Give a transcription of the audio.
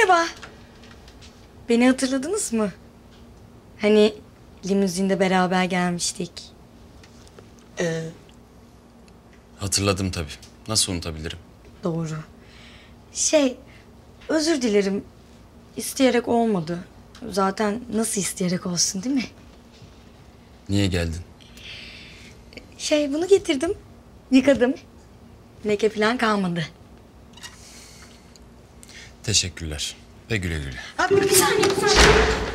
Merhaba. Beni hatırladınız mı? Hani limuzinde beraber gelmiştik. Hatırladım tabii. Nasıl unutabilirim? Doğru. Özür dilerim. İsteyerek olmadı. Zaten nasıl isteyerek olsun, değil mi? Niye geldin? Bunu getirdim. Yıkadım. Leke falan kalmadı. Teşekkürler. Ve güle güle. Abi bir saniye.